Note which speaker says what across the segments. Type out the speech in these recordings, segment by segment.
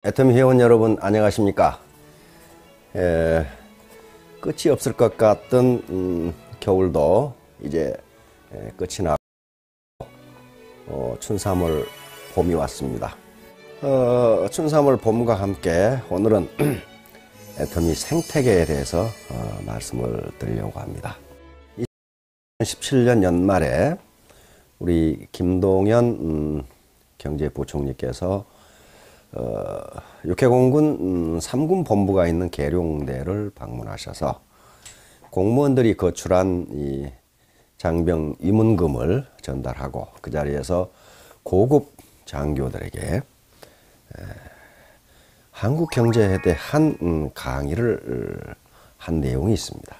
Speaker 1: 애터미 회원 여러분 안녕하십니까? 끝이 없을 것 같던 겨울도 이제 끝이 나고 춘삼월 봄이 왔습니다. 춘삼월 봄과 함께 오늘은 애터미 생태계에 대해서 말씀을 드리려고 합니다. 2017년 연말에 우리 김동연 경제부총리께서 육해공군 3군 본부가 있는 계룡대를 방문하셔서 공무원들이 거출한 이 장병 위문금을 전달하고 그 자리에서 고급 장교들에게 한국 경제에 대한 강의를 한 내용이 있습니다.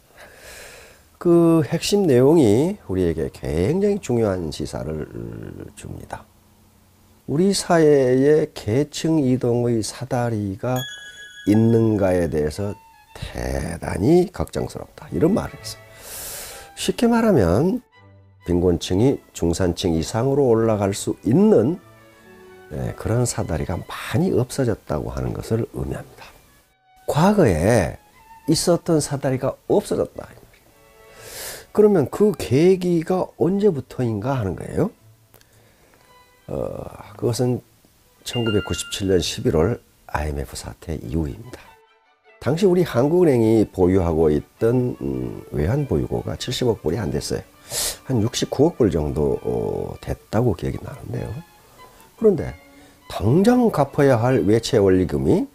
Speaker 1: 그 핵심 내용이 우리에게 굉장히 중요한 시사를 줍니다. 우리 사회에 계층 이동의 사다리가 있는가에 대해서 대단히 걱정스럽다. 이런 말을 했어요. 쉽게 말하면 빈곤층이 중산층 이상으로 올라갈 수 있는 그런 사다리가 많이 없어졌다고 하는 것을 의미합니다. 과거에 있었던 사다리가 없어졌다. 그러면 그 계기가 언제부터인가 하는 거예요. 그것은 1997년 11월 IMF 사태 이후입니다. 당시 우리 한국은행이 보유하고 있던 외환보유고가 70억 불이 안 됐어요. 한 69억 불 정도 됐다고 기억이 나는데요. 그런데 당장 갚아야 할 외채 원리금이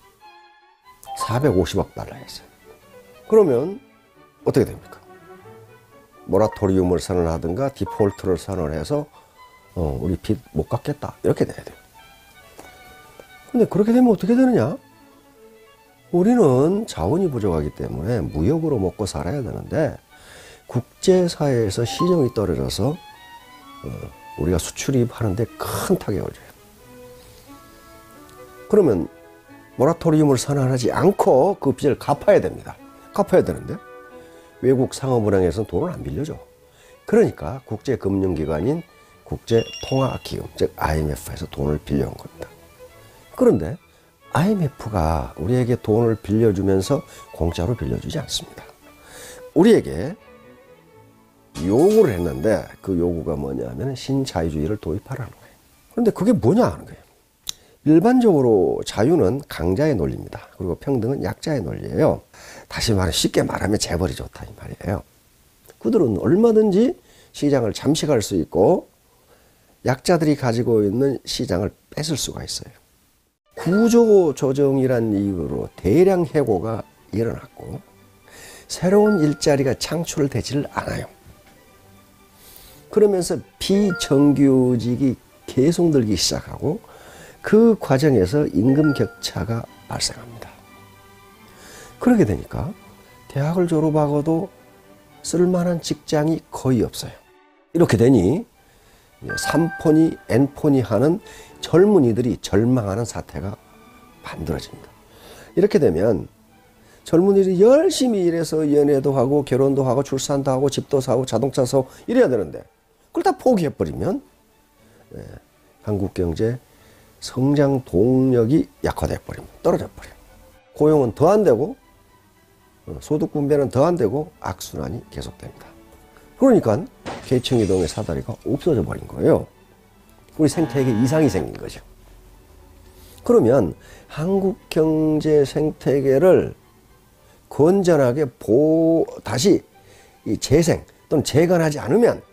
Speaker 1: 450억 달러였어요. 그러면 어떻게 됩니까? 모라토리움을 선언하든가 디폴트를 선언해서 우리 빚 못 갚겠다 이렇게 돼야 돼요. 근데 그렇게 되면 어떻게 되느냐? 우리는 자원이 부족하기 때문에 무역으로 먹고 살아야 되는데 국제사회에서 시정이 떨어져서 우리가 수출입하는데 큰 타격을 줘요. 그러면 모라토리움을 선언하지 않고 그 빚을 갚아야 됩니다. 갚아야 되는데 외국 상업은행에서는 돈을 안 빌려줘. 그러니까 국제금융기관인 국제통화기금, 즉 IMF에서 돈을 빌려온 겁니다. 그런데 IMF가 우리에게 돈을 빌려주면서 공짜로 빌려주지 않습니다. 우리에게 요구를 했는데 그 요구가 뭐냐면 신자유주의를 도입하라는 거예요. 그런데 그게 뭐냐 하는 거예요. 일반적으로 자유는 강자의 논리입니다. 그리고 평등은 약자의 논리예요. 다시 말해 쉽게 말하면 재벌이 좋다 이 말이에요. 그들은 얼마든지 시장을 잠식할 수 있고 약자들이 가지고 있는 시장을 뺏을 수가 있어요. 구조조정이란 이유로 대량 해고가 일어났고 새로운 일자리가 창출되지를 않아요. 그러면서 비정규직이 계속 늘기 시작하고 그 과정에서 임금 격차가 발생합니다. 그렇게 되니까 대학을 졸업하고도 쓸만한 직장이 거의 없어요. 이렇게 되니 3포니 N포니 하는 젊은이들이 절망하는 사태가 만들어집니다. 이렇게 되면 젊은이들이 열심히 일해서 연애도 하고 결혼도 하고 출산도 하고 집도 사고 자동차 사고 이래야 되는데 그걸 다 포기해버리면 한국 경제 성장 동력이 약화돼버립니다. 떨어져버려요. 고용은 더 안 되고 소득 분배는 더 안 되고 악순환이 계속됩니다. 그러니까 계층 이동의 사다리가 없어져 버린 거예요. 우리 생태계에 이상이 생긴 거죠. 그러면 한국 경제 생태계를 건전하게 다시 재생 또는 재건하지 않으면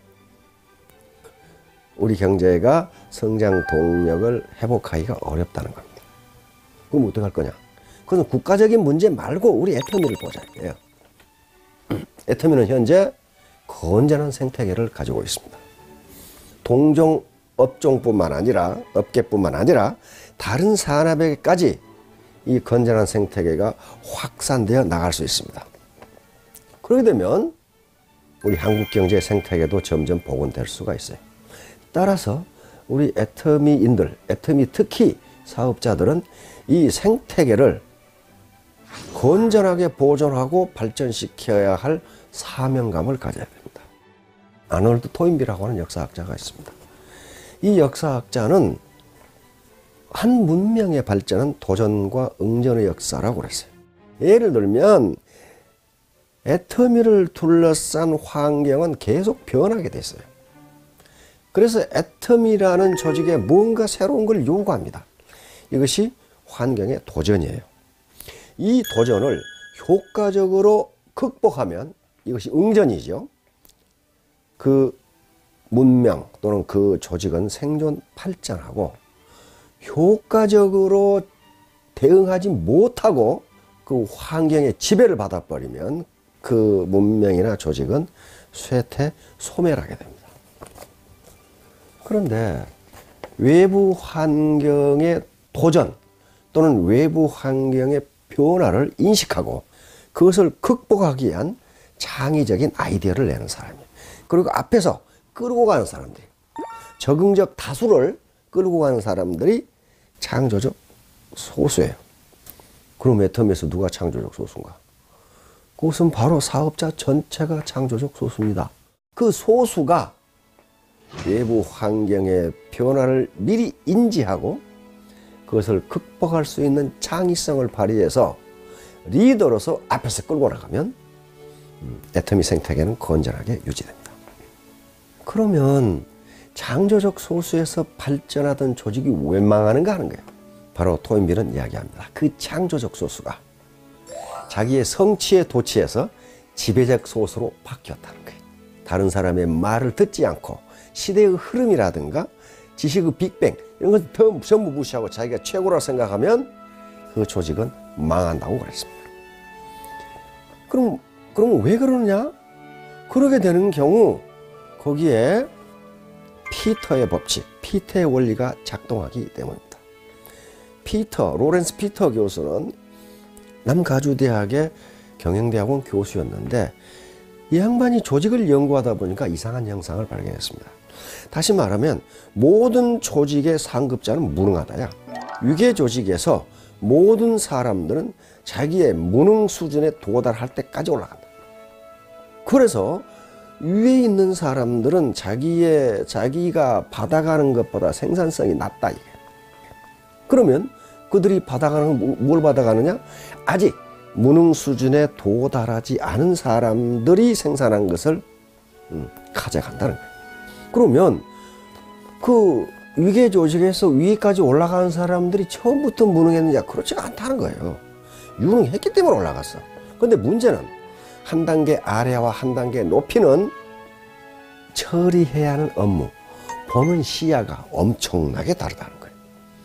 Speaker 1: 우리 경제가 성장 동력을 회복하기가 어렵다는 겁니다. 그럼 어떻게 할 거냐? 그건 국가적인 문제 말고 우리 애터미를 보자 이거예요. 애터미는 현재 건전한 생태계를 가지고 있습니다. 동종 업종뿐만 아니라 업계뿐만 아니라 다른 산업에까지 이 건전한 생태계가 확산되어 나갈 수 있습니다. 그렇게 되면 우리 한국 경제 생태계도 점점 복원될 수가 있어요. 따라서 우리 애터미인들, 애터미 특히 사업자들은 이 생태계를 건전하게 보존하고 발전시켜야 할 사명감을 가져야 됩니다. 아놀드 토인비라고 하는 역사학자가 있습니다. 이 역사학자는 한 문명의 발전은 도전과 응전의 역사라고 그랬어요. 예를 들면 애터미를 둘러싼 환경은 계속 변하게 됐어요. 그래서 애터미라는 조직에 뭔가 새로운 걸 요구합니다. 이것이 환경의 도전이에요. 이 도전을 효과적으로 극복하면 이것이 응전이죠. 그 문명 또는 그 조직은 생존 발전하고, 효과적으로 대응하지 못하고 그 환경에 지배를 받아버리면 그 문명이나 조직은 쇠퇴 소멸하게 됩니다. 그런데 외부 환경의 도전 또는 외부 환경의 변화를 인식하고 그것을 극복하기 위한 창의적인 아이디어를 내는 사람이에요. 그리고 앞에서 끌고 가는 사람들이, 적응적 다수를 끌고 가는 사람들이 창조적 소수예요. 그럼 애터미에서 누가 창조적 소수인가? 그것은 바로 사업자 전체가 창조적 소수입니다. 그 소수가 외부 환경의 변화를 미리 인지하고 그것을 극복할 수 있는 창의성을 발휘해서 리더로서 앞에서 끌고 나가면 애터미 생태계는 건전하게 유지됩니다. 그러면 창조적 소수에서 발전하던 조직이 왜 망하는가 하는 거예요. 바로 토인비는 이야기합니다. 그 창조적 소수가 자기의 성취에 도취해서 지배적 소수로 바뀌었다는 거예요. 다른 사람의 말을 듣지 않고 시대의 흐름이라든가 지식의 빅뱅 이런 것을 전부 무시하고 자기가 최고라고 생각하면 그 조직은 망한다고 그랬습니다. 그럼 왜 그러느냐? 그러게 되는 경우 거기에 피터의 법칙, 피터의 원리가 작동하기 때문입니다. 로렌스 피터 교수는 남가주대학의 경영대학원 교수였는데 이 양반이 조직을 연구하다 보니까 이상한 현상을 발견했습니다. 다시 말하면 모든 조직의 상급자는 무능하다야. 유괴 조직에서 모든 사람들은 자기의 무능 수준에 도달할 때까지 올라간다. 그래서 위에 있는 사람들은 자기가 받아가는 것보다 생산성이 낮다 이게. 그러면 그들이 받아가는 건 뭘 받아가느냐? 아직 무능 수준에 도달하지 않은 사람들이 생산한 것을 가져간다는 거예요. 그러면 그 위계 조직에서 위에까지 올라가는 사람들이 처음부터 무능했느냐? 그렇지가 않다는 거예요. 유능했기 때문에 올라갔어. 그런데 문제는 한 단계 아래와 한 단계 높이는 처리해야 하는 업무, 보는 시야가 엄청나게 다르다는 거예요.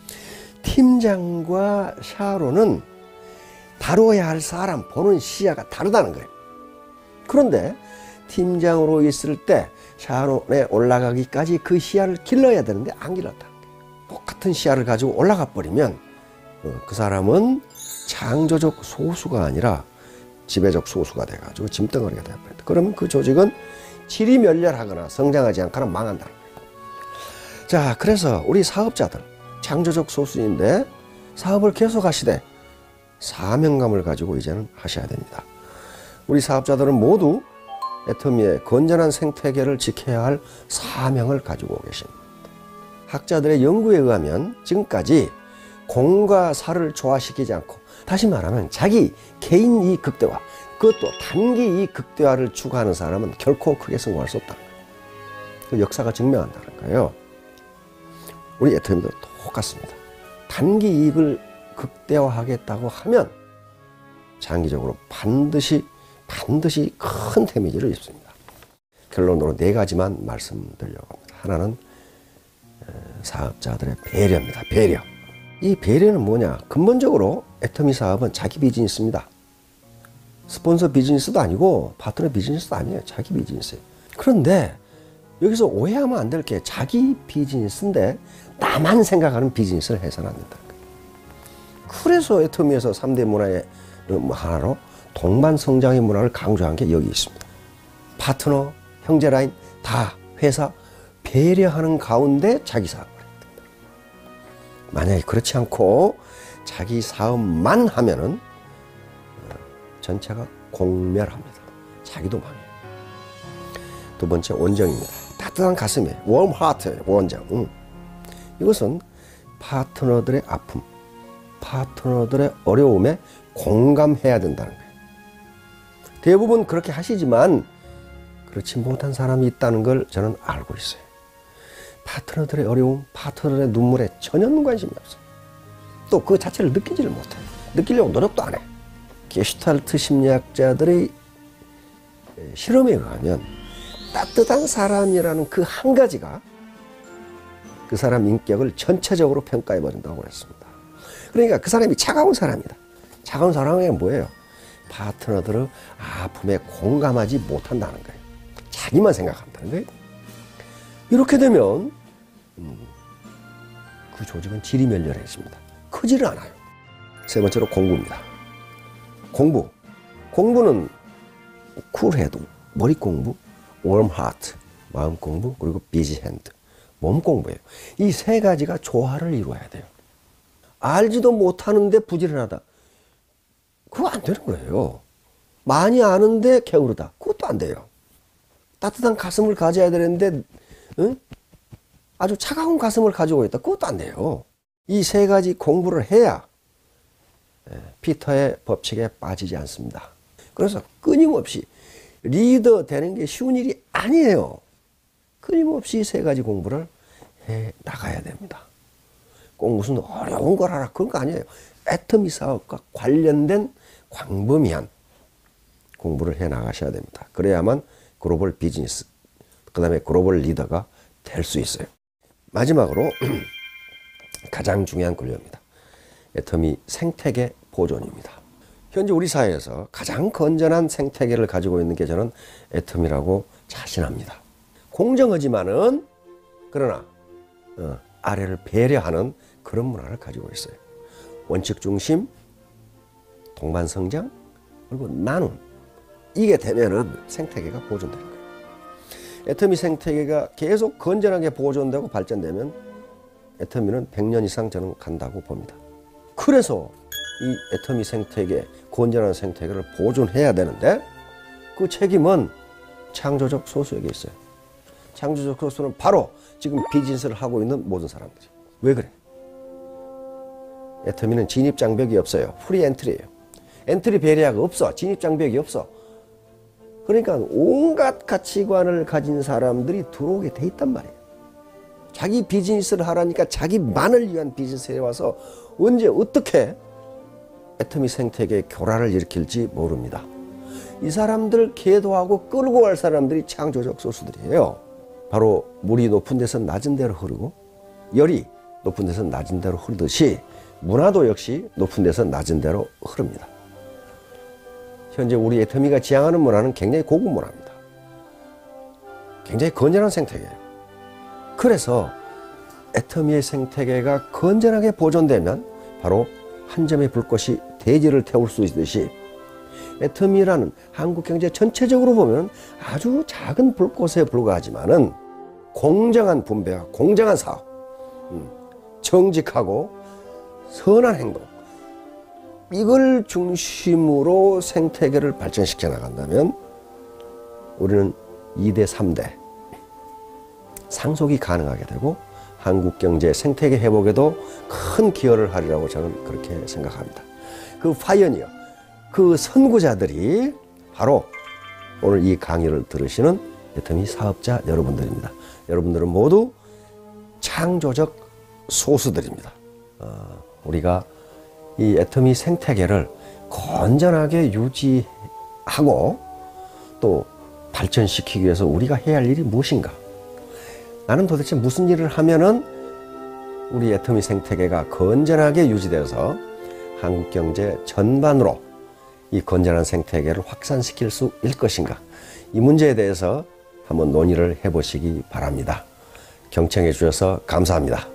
Speaker 1: 팀장과 샤로는 다뤄야 할 사람, 보는 시야가 다르다는 거예요. 그런데 팀장으로 있을 때 샤론에 올라가기까지 그 시야를 길러야 되는데 안 길렀다는 거예요. 똑같은 시야를 가지고 올라가 버리면 그 사람은 창조적 소수가 아니라 지배적 소수가 돼가지고 짐덩어리가 되어버린다. 그러면 그 조직은 질이 멸렬하거나 성장하지 않거나 망한다는 거예요. 자, 그래서 우리 사업자들 창조적 소수인데 사업을 계속하시되 사명감을 가지고 이제는 하셔야 됩니다. 우리 사업자들은 모두 애터미의 건전한 생태계를 지켜야 할 사명을 가지고 계십니다. 학자들의 연구에 의하면 지금까지 공과 사를 조화시키지 않고, 다시 말하면 자기 개인 이익 극대화, 그것도 단기 이익 극대화를 추구하는 사람은 결코 크게 성공할 수 없다는 거예요. 그 역사가 증명한다는 거예요. 우리 애터미도 똑같습니다. 단기 이익을 극대화하겠다고 하면 장기적으로 반드시 큰 데미지를 입습니다. 결론으로 4가지만 말씀드리려고 합니다. 하나는 사업자들의 배려입니다. 배려. 이 배려는 뭐냐? 근본적으로 애터미 사업은 자기 비즈니스입니다. 스폰서 비즈니스도 아니고 파트너 비즈니스도 아니에요. 자기 비즈니스예요. 그런데 여기서 오해하면 안 될 게 자기 비즈니스인데 나만 생각하는 비즈니스를 해서는 안 된다. 그래서 애터미에서 3대 문화의 하나로 동반 성장의 문화를 강조한 게 여기 있습니다. 파트너, 형제 라인 다 회사 배려하는 가운데 자기 사업을 했다. 만약에 그렇지 않고 자기 사업만 하면은 전체가 공멸합니다. 자기도 망해요. 두 번째, 원정입니다. 따뜻한 가슴에 warm heart, 원정. 이것은 파트너들의 아픔, 파트너들의 어려움에 공감해야 된다는 거예요. 대부분 그렇게 하시지만 그렇지 못한 사람이 있다는 걸 저는 알고 있어요. 파트너들의 어려움, 파트너들의 눈물에 전혀 관심이 없어요. 또 그 자체를 느끼지를 못해요. 느끼려고 노력도 안 해요. 게슈탈트 심리학자들의 실험에 의하면 따뜻한 사람이라는 그 한 가지가 그 사람 인격을 전체적으로 평가해 버린다고 그랬습니다. 그러니까 그 사람이 차가운 사람이다. 차가운 사람은 뭐예요? 파트너들의 아픔에 공감하지 못한다는 거예요. 자기만 생각한다는 거예요. 이렇게 되면 그 조직은 지리멸렬해집니다. 크지를 않아요. 세 번째로 공부입니다. 공부는 쿨해도 머리 공부, warm heart, 마음 공부, 그리고 busy hand, 몸 공부예요. 이 세 가지가 조화를 이루어야 돼요. 알지도 못하는데 부지런하다. 그거 안 되는 거예요. 많이 아는데 게으르다. 그것도 안 돼요. 따뜻한 가슴을 가져야 되는데 아주 차가운 가슴을 가지고 있다. 그것도 안 돼요. 이 세 가지 공부를 해야 피터의 법칙에 빠지지 않습니다. 그래서 끊임없이 리더 되는 게 쉬운 일이 아니에요. 끊임없이 세 가지 공부를 해 나가야 됩니다. 꼭 무슨 어려운 걸 하라 그런 거 아니에요. 애터미 사업과 관련된 광범위한 공부를 해 나가셔야 됩니다. 그래야만 글로벌 비즈니스, 그 다음에 글로벌 리더가 될 수 있어요. 마지막으로 가장 중요한 권리입니다. 애터미 생태계 보존입니다. 현재 우리 사회에서 가장 건전한 생태계를 가지고 있는 게 저는 애터미라고 자신합니다. 공정하지만은 그러나 아래를 배려하는 그런 문화를 가지고 있어요. 원칙 중심, 동반 성장, 그리고 나눔. 이게 되면은 생태계가 보존되는 거예요. 애터미 생태계가 계속 건전하게 보존되고 발전되면 애터미는 100년 이상 저는 간다고 봅니다. 그래서 이 애터미 생태계, 건전한 생태계를 보존해야 되는데 그 책임은 창조적 소수에게 있어요. 창조적 소수는 바로 지금 비즈니스를 하고 있는 모든 사람들이. 왜 그래? 애터미는 진입장벽이 없어요. 프리 엔트리예요. 엔트리 배리아가 없어. 진입장벽이 없어. 그러니까 온갖 가치관을 가진 사람들이 들어오게 돼 있단 말이에요. 자기 비즈니스를 하라니까 자기만을 위한 비즈니스에 와서 언제 어떻게 애터미 생태계의 교란을 일으킬지 모릅니다. 이 사람들 계도하고 끌고 갈 사람들이 창조적 소수들이에요. 바로 물이 높은 데서 낮은 데로 흐르고 열이 높은 데서 낮은 데로 흐르듯이 문화도 역시 높은 데서 낮은 데로 흐릅니다. 현재 우리 애터미가 지향하는 문화는 굉장히 고급 문화입니다. 굉장히 건전한 생태계예요. 그래서 애터미의 생태계가 건전하게 보존되면 바로 한 점의 불꽃이 대지를 태울 수 있듯이 애터미라는 한국 경제 전체적으로 보면 아주 작은 불꽃에 불과하지만은 공정한 분배와 공정한 사업, 정직하고 선한 행동, 이걸 중심으로 생태계를 발전시켜 나간다면 우리는 2대 3대 상속이 가능하게 되고 한국 경제 생태계 회복에도 큰 기여를 하리라고 저는 그렇게 생각합니다. 그 파이어니어, 그 선구자들이 바로 오늘 이 강의를 들으시는 애터미 사업자 여러분들입니다. 여러분들은 모두 창조적 소수들입니다. 우리가 이 애터미 생태계를 건전하게 유지하고 또 발전시키기 위해서 우리가 해야 할 일이 무엇인가? 나는 도대체 무슨 일을 하면은 우리 애터미 생태계가 건전하게 유지되어서 한국 경제 전반으로 이 건전한 생태계를 확산시킬 수 있을 것인가? 이 문제에 대해서 한번 논의를 해보시기 바랍니다. 경청해 주셔서 감사합니다.